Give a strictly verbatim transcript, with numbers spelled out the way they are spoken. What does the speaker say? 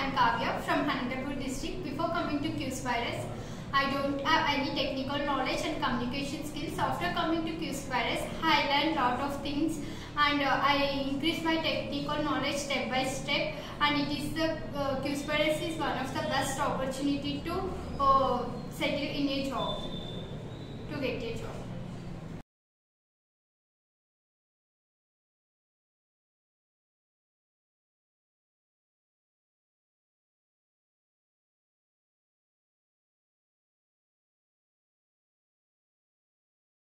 I am Kavya from Hyderabad district. Before coming to QSpiders, I don't have any technical knowledge and communication skills. After coming to QSpiders, I learned lot of things and uh, I increased my technical knowledge step by step. And it is the uh, QSpiders is one of the best opportunity to uh, settle in a job, to get a job.